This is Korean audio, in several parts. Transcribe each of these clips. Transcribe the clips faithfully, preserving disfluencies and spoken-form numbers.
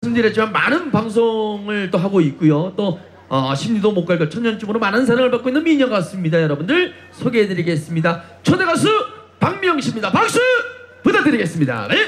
말씀드렸지만 많은 방송을 또 하고 있고요. 또 어, 심리도 못 갈 것 천년쯤으로 많은 사랑을 받고 있는 미녀 가수입니다. 여러분들 소개해드리겠습니다. 초대 가수 박미영 씨입니다. 박수 부탁드리겠습니다. 네.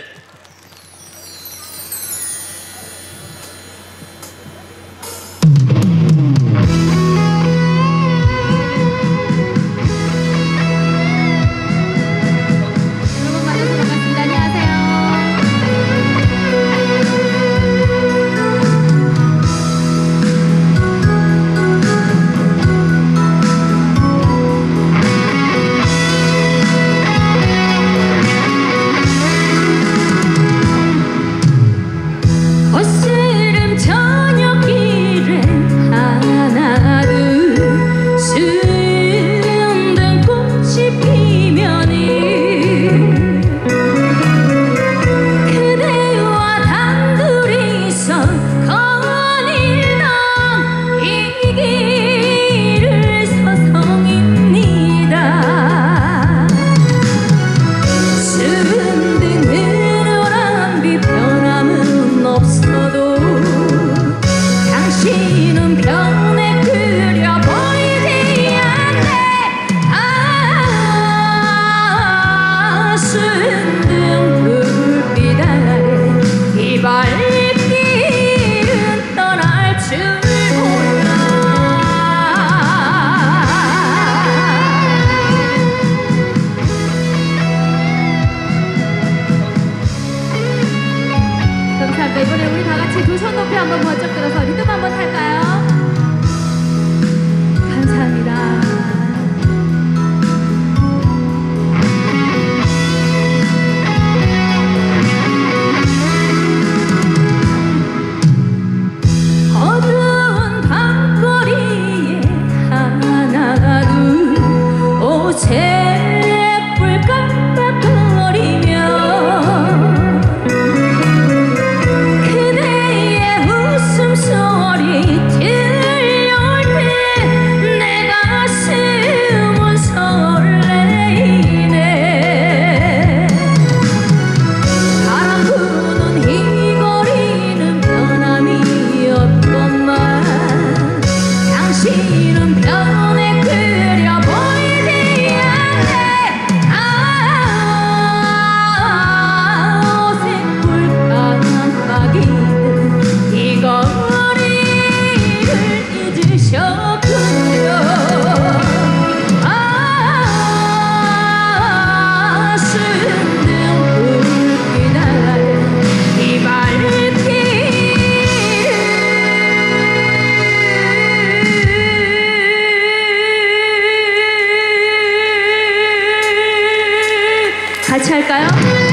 같이 할까요?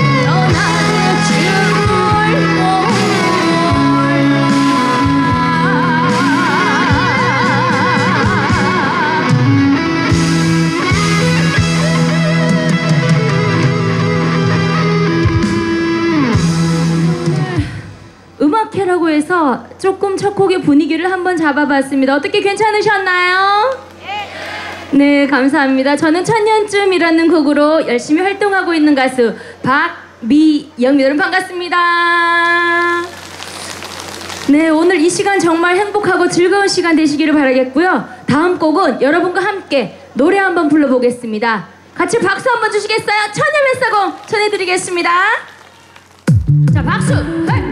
음악회라고 해서 조금 첫 곡의 분위기를 한번 잡아봤습니다. 어떻게 괜찮으셨나요? 네, 감사합니다. 저는 천년쯤이라는 곡으로 열심히 활동하고 있는 가수 박미영입니다. 여러분 반갑습니다. 네, 오늘 이 시간 정말 행복하고 즐거운 시간 되시기를 바라겠고요. 다음 곡은 여러분과 함께 노래 한번 불러보겠습니다. 같이 박수 한번 주시겠어요? 천년뱃사공 전해드리겠습니다. 자, 박수! 헤이!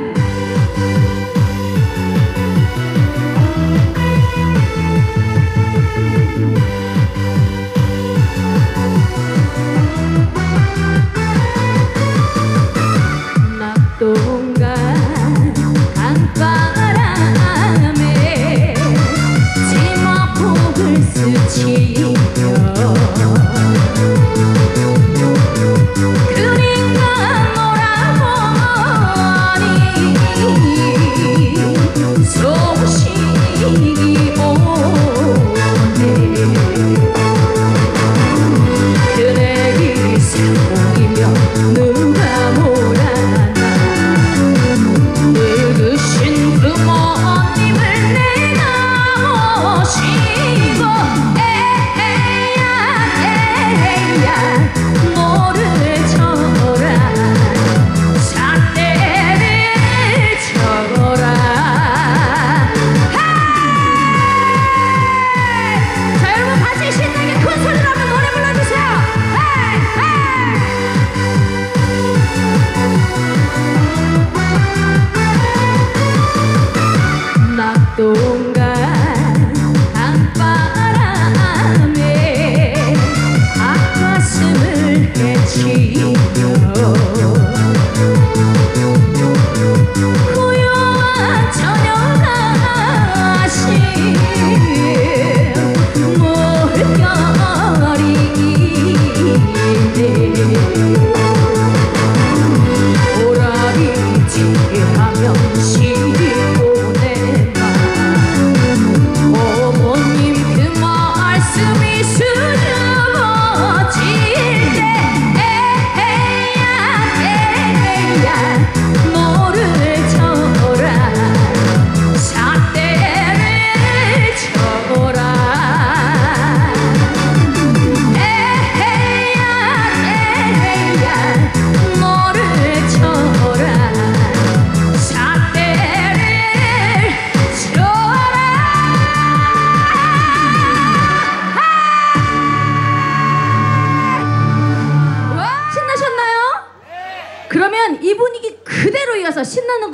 낙동강 강바람에 치마폭을 스치며 그린강 노라보니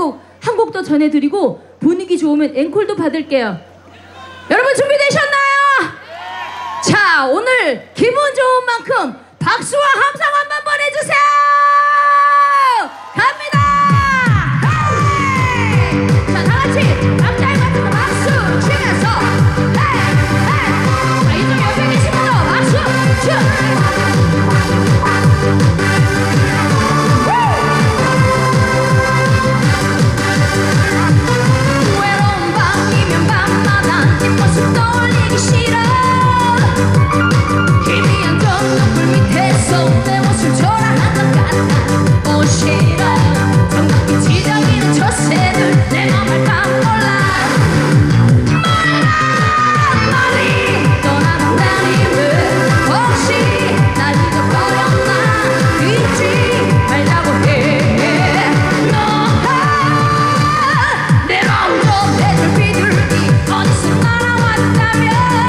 곡 한 곡 더 전해드리고 분위기 좋으면 앵콜도 받을게요. 여러분 준비되셨나요? 자, 오늘 기분 좋은 만큼 박수와 함성 한번 보내주세요. 갑니다. 헤이! 자, 다같이 남자애 같은 거 박수 치면서 헤이! 헤이! 자, 이쪽 옆에 계신 분도 박수 치 외로운 밤이면 밤마다 네 모습 떠올리기 싫어. 희미한 전등불 밑에서 내 모습 초라한 것 같아. 오 싫어. 정막히 지저귀는 저 새들 내 맘을 다 몰라. 몰라 멀리 떠나간다니 왜 혹시 날 잊어버렸나. 잊지 말자고 해. 너 내 마음도 내줄 비둘기 어디서 날아왔다면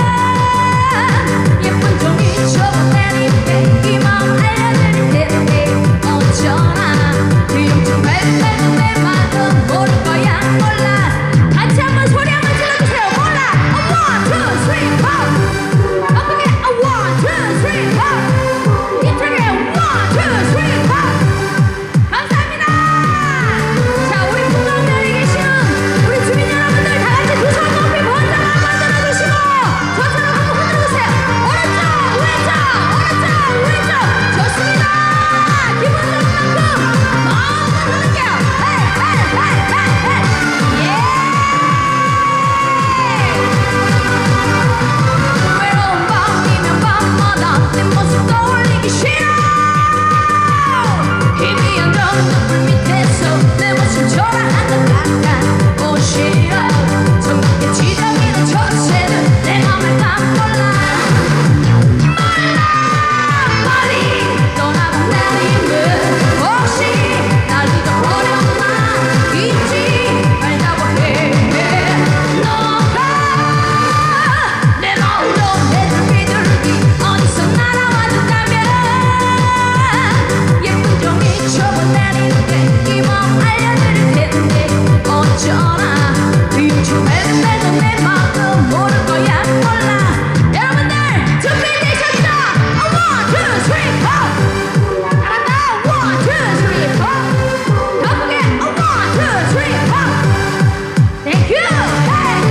예쁜 종이 쳐보내니까 이 마음 알려드릴 텐데 어쩌나 뒤꿈치 뱉어도 내 마음 모를 거야. 몰라. 같이 한번 소리 한번 질러주세요. 몰라. One, two, three, four. 아프게 one, two, three, four. 이쪽에 one, two, three, four. 감사합니다. 자, 우리 풍광면에 계시는 우리 주민 여러분들 다 같이 두 손 높이 번쩍 한번 들어주시고 저처럼 한번 흔들어주세요. 오른쪽 왼쪽 오른쪽 왼쪽 좋습니다. 기분 좋은 만큼 마음껏 흔들게요. 헤이 헤이 헤이 헤이 헤이. 예. 외로운 밤이면 밤마다 내 모습 떠올리기 싫어. 희미한 전등불 밑에서 내 모습 초라한 것 같아. 오 싫어. 정막히 지저귀는 저 새들 내 맘을 다 몰라. 몰라 멀리 떠나간다니 왜 혹시 날 잊어버렸나. 잊지 말자고 해. 너가 내 마음도 내줄 비둘기 어디서 날아왔다면 예쁜 종이 쳐보내니까 이 마음 알려드릴 텐데 어쩌나 뒤꿈치 뱉어도 내 마음 모를 거야. 몰라. 여러분들 준비되셨죠? One, two, three, four. 잘한다. One, two, three, four. 더 크게. One, two, three, four. Thank you. Hey.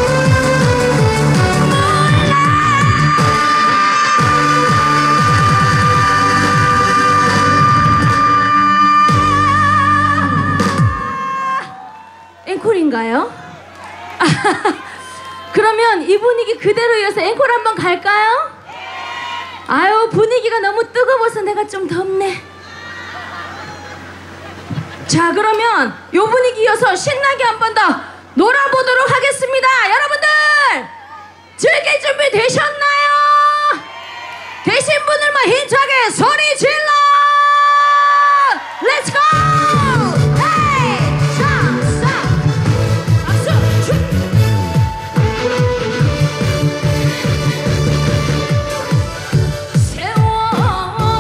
앵콜인가요? 그러면 이 분위기 그대로 이어서 앵콜 한번 갈까요? 아유, 분위기가 너무 뜨거워서 내가 좀 덥네. 자, 그러면 이 분위기 이어서 신나게 한 번 더 놀아보도록 하겠습니다. 여러분들 즐길 준비 되셨나요? 되신 분들만 힘차게 소리 질러! Let's go! Hey! 자, 자, 박수! 춤! 세월아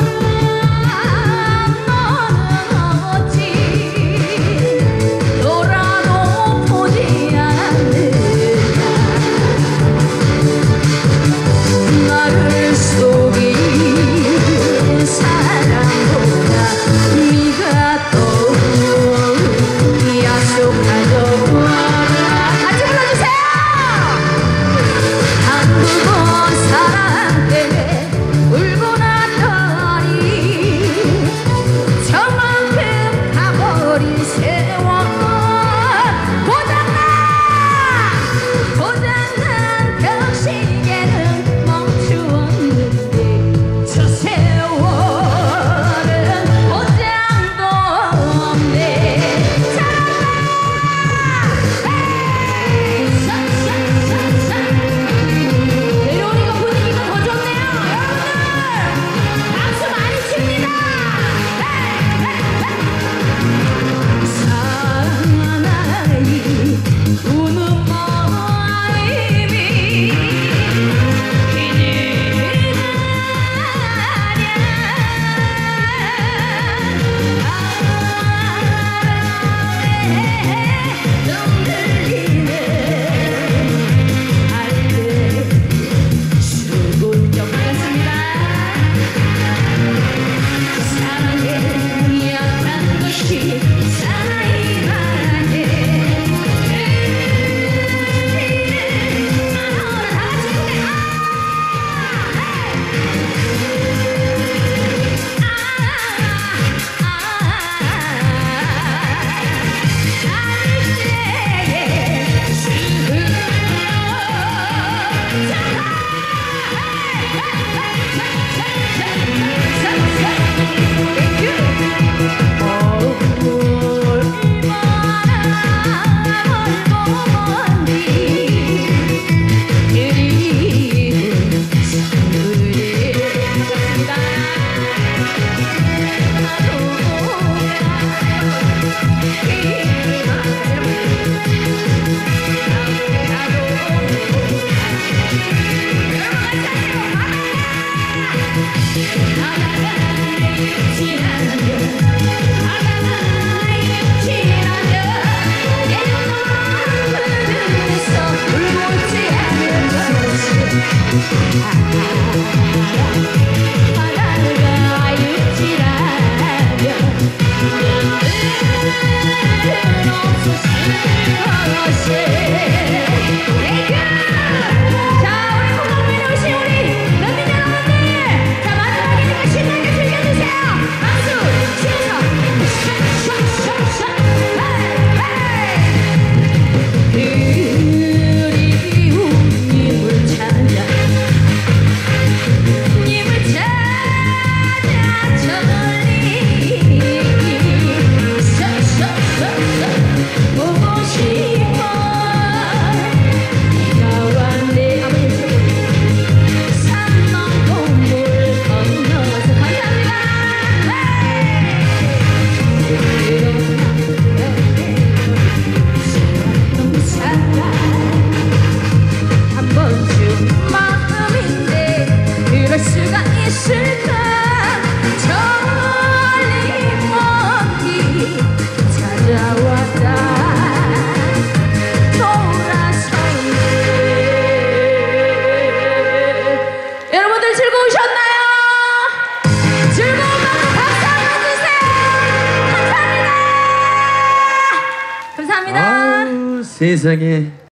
너는 어찌 돌아도 세상에